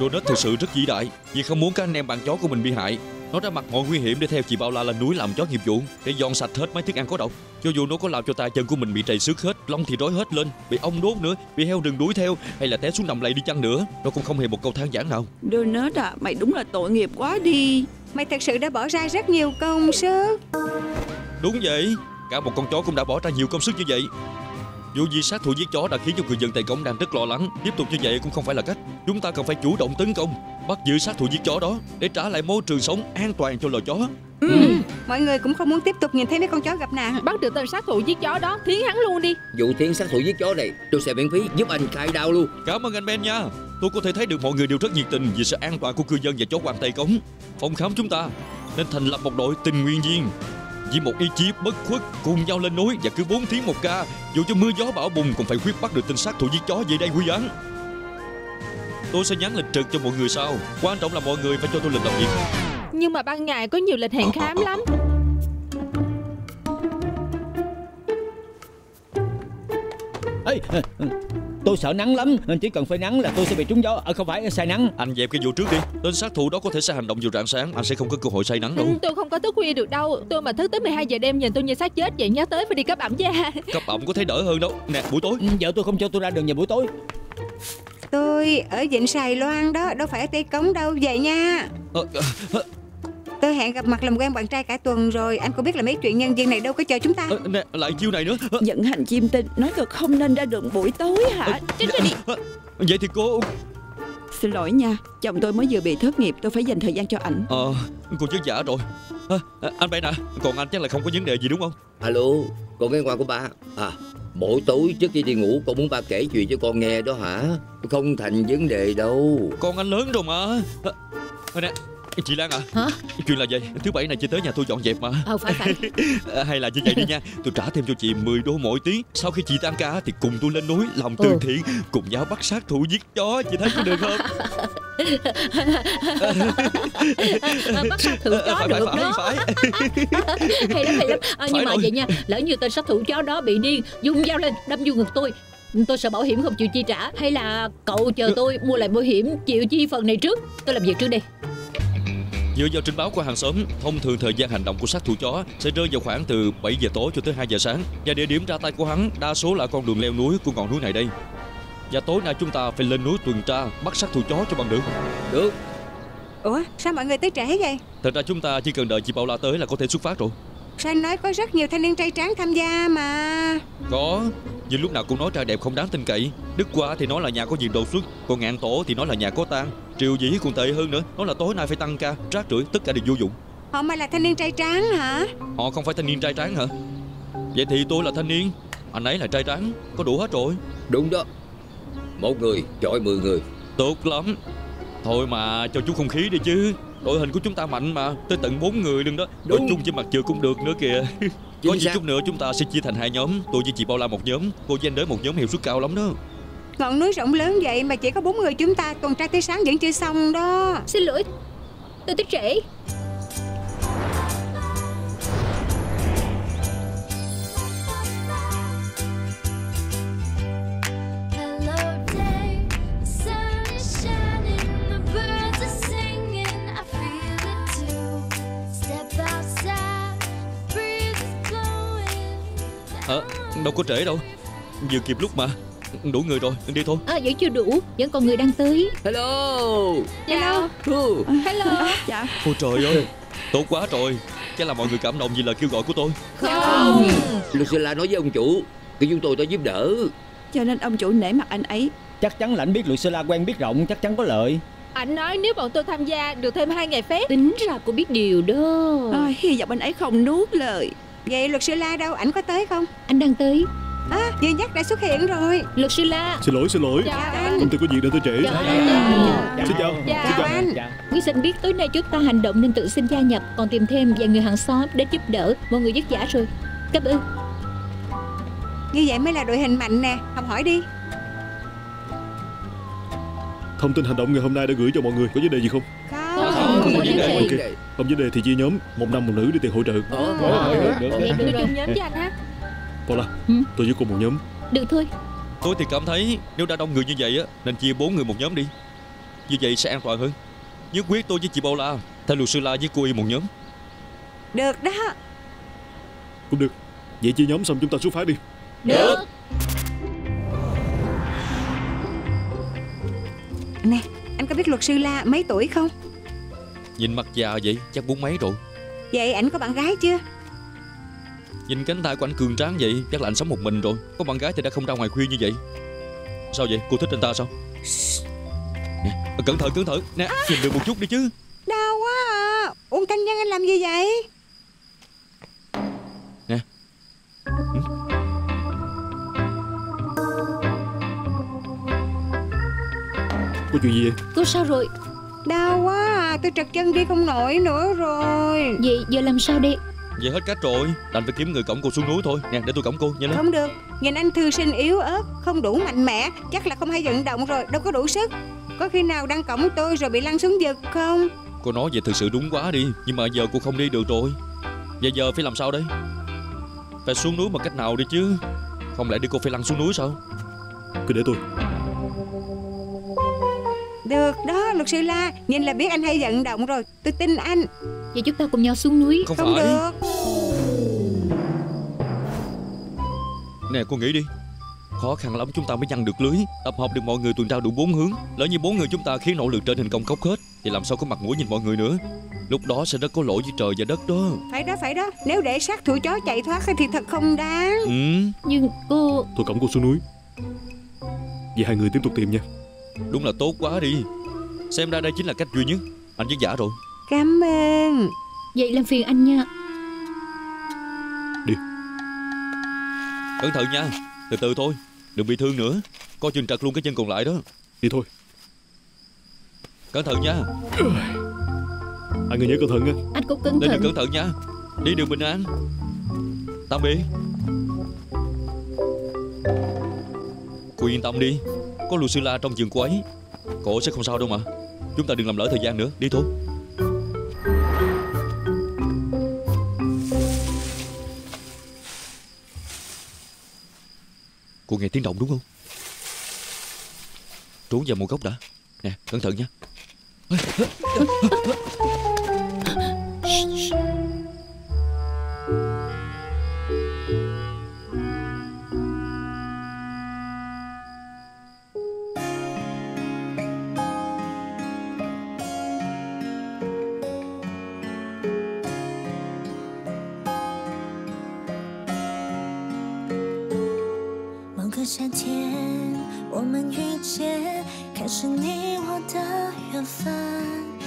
Donut thực sự rất vĩ đại vì không muốn các anh em bạn chó của mình bị hại. Nó đã mặc mọi nguy hiểm để theo chị Bao La lên núi làm chó nghiệp vụ, để dọn sạch hết mấy thức ăn có độc. Cho dù nó có làm cho tay chân của mình bị trầy xước hết, lông thì rối hết lên, bị ong đốt nữa, bị heo rừng đuổi theo, hay là té xuống đầm lầy đi chăng nữa, nó cũng không hề một câu than vãn nào. Donut à, mày đúng là tội nghiệp quá đi. Mày thật sự đã bỏ ra rất nhiều công sức. Đúng vậy, cả một con chó cũng đã bỏ ra nhiều công sức như vậy. Vụ việc sát thủ giết chó đã khiến cho người dân Tây Cống đang rất lo lắng. Tiếp tục như vậy cũng không phải là cách. Chúng ta cần phải chủ động tấn công, bắt giữ sát thủ giết chó đó, để trả lại môi trường sống an toàn cho loài chó. Mọi người cũng không muốn tiếp tục nhìn thấy mấy con chó gặp nạn. Bắt được tên sát thủ giết chó đó, thiến hắn luôn đi. Vụ thiến sát thủ giết chó này tôi sẽ miễn phí giúp anh khai đao luôn. Cảm ơn anh Ben nha. Tôi có thể thấy được mọi người đều rất nhiệt tình vì sự an toàn của cư dân và chó hoang Tây Cống. Phòng khám chúng ta nên thành lập một đội tình nguyện viên với một ý chí bất khuất, cùng nhau lên núi, và cứ 4 tiếng một ca, dù cho mưa gió bão bùng cũng phải quyết bắt được tên sát thủ giết chó về đây quy án. Tôi sẽ nhắn lịch trực cho mọi người sau. Quan trọng là mọi người phải cho tôi lịch làm việc. Nhưng mà ban ngày có nhiều lịch hẹn khám lắm. Ê, tôi sợ nắng lắm, nên chỉ cần phơi nắng là tôi sẽ bị trúng gió. Không phải say nắng. Anh dẹp cái vụ trước đi. Tên sát thủ đó có thể sẽ hành động vào rạng sáng, anh sẽ không có cơ hội say nắng đâu. Tôi không có thức khuya được đâu. Tôi mà thức tới 12 giờ đêm nhìn tôi như xác chết vậy, nhớ tới phải đi cấp ẩm da. Cấp ẩm có thấy đỡ hơn đâu. Nè, buổi tối Vợ tôi không cho tôi ra đường vào buổi tối. Tôi ở Vịnh Sài Loan đó, đâu phải ở Tây Cống đâu, vậy nha. Tôi hẹn gặp mặt làm quen bạn trai cả tuần rồi. Anh cũng biết là mấy chuyện nhân viên này đâu có chờ chúng ta. Nè, lại chiêu này nữa. Dẫn hành chim tinh, nói thật không nên ra đường buổi tối hả? Tránh ra đi. Vậy thì cô... Xin lỗi nha, chồng tôi mới vừa bị thất nghiệp, tôi phải dành thời gian cho ảnh. Cô vất vả rồi. Anh Ben à, còn anh chắc là không có vấn đề gì đúng không? Alo, con nghe qua của ba. Mỗi tối trước khi đi ngủ con muốn ba kể chuyện cho con nghe đó hả? Không thành vấn đề đâu. Con anh lớn rồi mà. Nè, chị Lan à. Hả? Chuyện là vậy, thứ bảy này chị tới nhà tôi dọn dẹp mà. Phải. Hay là như vậy đi nha, tôi trả thêm cho chị 10 đô mỗi tiếng. Sau khi chị tan ca thì cùng tôi lên núi làm từ thiện, cùng nhau bắt sát thủ giết chó. Chị thấy có được không? Bắt sát thủ chó được đó. Phải. Hay lắm. Nhưng mà vậy nha, lỡ như tên sát thủ chó đó bị điên, dùng dao lên đâm vô ngực tôi sợ bảo hiểm không chịu chi trả. Hay là cậu chờ tôi mua lại bảo hiểm chịu chi phần này trước. Tôi làm việc trước đi. Dựa vào trình báo của hàng xóm, thông thường thời gian hành động của sát thủ chó sẽ rơi vào khoảng từ 7 giờ tối cho tới 2 giờ sáng. Và địa điểm ra tay của hắn đa số là con đường leo núi của ngọn núi này đây. Và tối nay chúng ta phải lên núi tuần tra, bắt sát thủ chó cho bằng được. Được. Ủa, sao mọi người tới trễ vậy? Thật ra chúng ta chỉ cần đợi chị Bao La tới là có thể xuất phát rồi. Sao anh nói có rất nhiều thanh niên trai tráng tham gia mà. Có, nhưng lúc nào cũng nói trai đẹp không đáng tin cậy. Đức Qua thì nói là nhà có diện đột xuất, còn Ngạn Tổ thì nói là nhà có tang. Triều Dĩ còn tệ hơn nữa, nói là tối nay phải tăng ca, rác rưởi, tất cả đều vô dụng. Họ mà là thanh niên trai tráng hả? Họ không phải thanh niên trai tráng hả? Vậy thì tôi là thanh niên, anh ấy là trai tráng, có đủ hết rồi. Đúng đó. Một người chọi 10 người. Tốt lắm. Thôi mà cho chút không khí đi chứ. Đội hình của chúng ta mạnh mà, tới tận 4 người luôn đó. Đội chung trên mặt trời cũng được nữa kìa. Có gì chút nữa chúng ta sẽ chia thành 2 nhóm. Tôi với chị Bao La một nhóm, cô với anh Đới một nhóm, hiệu suất cao lắm đó. Ngọn núi rộng lớn vậy mà chỉ có 4 người chúng ta tuần tra tới sáng vẫn chưa xong đó. Xin lỗi, tôi tới trễ. Đâu có trễ đâu, vừa kịp lúc mà. Đủ người rồi, đi thôi. Vẫn chưa đủ, vẫn còn người đang tới. Hello. Chào. Hello. Dạ. Ôi trời ơi, tốt quá rồi. Chắc là mọi người cảm động vì lời kêu gọi của tôi. Không. Lucilla nói với ông chủ कि chúng tôi tới giúp đỡ, cho nên ông chủ nể mặt anh ấy. Chắc chắn là anh biết Lucilla quen biết rộng, chắc chắn có lợi. Anh nói nếu bọn tôi tham gia được thêm 2 ngày phép. Tính ra cô biết điều đó. Hy vọng anh ấy không nuốt lời. Vậy luật sư La đâu, ảnh có tới không? Anh đang tới. Vừa nhắc đã xuất hiện rồi. Luật sư La. Xin lỗi. Chào anh. Công ty có việc nên tới trễ. Xin chào. Chào anh. Quý xin biết tối nay chúng ta hành động nên tự xin gia nhập, còn tìm thêm vài người hàng xóm để giúp đỡ. Mọi người vất vả rồi. Cảm ơn. Như vậy mới là đội hình mạnh nè. Học hỏi đi. Thông tin hành động ngày hôm nay đã gửi cho mọi người. Có vấn đề gì không? Không có vấn đề. Ok. Không vấn đề thì chia nhóm, một nam một nữ để tiền hỗ trợ. Vậy tôi chung nhóm với anh ha. Bao La, tôi với cô một nhóm. Được thôi. Tôi thì cảm thấy nếu đã đông người như vậy á, nên chia 4 người một nhóm đi. Như vậy sẽ an toàn hơn. Nhất quyết tôi với chị Paula theo luật sư La với cô Y một nhóm. Được đó. Cũng được. Vậy chia nhóm xong chúng ta xuất phát đi. Được. Nè, anh có biết luật sư La mấy tuổi không? Nhìn mặt già vậy chắc 40 mấy rồi. Vậy ảnh có bạn gái chưa? Nhìn cánh tay của anh cường tráng vậy chắc là anh sống một mình rồi. Có bạn gái thì đã không ra ngoài khuya như vậy. Sao vậy, cô thích anh ta sao? Nè, cẩn thận nè, nhìn được một chút đi chứ. Đau quá à. Uông Thanh Nhân, anh làm gì vậy? Nè. Có chuyện gì vậy? Cô sao rồi? Đau quá à. Tôi trật chân đi không nổi nữa rồi. Vậy giờ làm sao đi? Vậy hết cách rồi, đành phải kiếm người cõng cô xuống núi thôi. Nè, để tôi cõng cô, nhanh lên. Không được. Nhìn anh thư sinh yếu ớt, không đủ mạnh mẽ. Chắc là không hay vận động rồi, đâu có đủ sức. Có khi nào đang cõng tôi rồi bị lăn xuống vực không? Cô nói vậy thực sự đúng quá đi. Nhưng mà giờ cô không đi được rồi. Vậy giờ phải làm sao đây? Phải xuống núi bằng cách nào đi chứ. Không lẽ đi cô phải lăn xuống núi sao? Cứ để tôi. Được đó, luật sư La. Nhìn là biết anh hay vận động rồi. Tôi tin anh. Vậy chúng ta cùng nhau xuống núi. Không Không phải. được. Nè cô nghĩ đi. Khó khăn lắm chúng ta mới nhăn được lưới. Tập hợp được mọi người tuần tra đủ 4 hướng. Lỡ như 4 người chúng ta khiến nỗ lực trên hình công cốc hết thì làm sao có mặt mũi nhìn mọi người nữa. Lúc đó sẽ rất có lỗi với trời và đất đó. Phải đó. Nếu để sát thủ chó chạy thoát thì thật không đáng. Nhưng cô... Tôi cõng cô xuống núi. Vậy hai người tiếp tục tìm nha. Đúng là tốt quá đi. Xem ra đây chính là cách duy nhất. Anh vất vả rồi. Cảm ơn. Vậy làm phiền anh nha. Đi. Cẩn thận nha. Từ từ thôi. Đừng bị thương nữa. Coi chừng trật luôn cái chân còn lại đó. Đi thôi. Cẩn thận nha. Hai người nhớ cẩn thận nha. Anh cũng cẩn Lên đường thận. cẩn thận nha. Đi đường bình an. Tạm biệt. Cô yên tâm đi. Có luật sư La trong giường cô ấy. Cô sẽ không sao đâu mà. Chúng ta đừng làm lỡ thời gian nữa. Đi thôi. Cô nghe tiếng động đúng không? Trốn vào một góc đã. Nè, cẩn thận nha. 某个夏天，我们遇见，开始你我的缘分。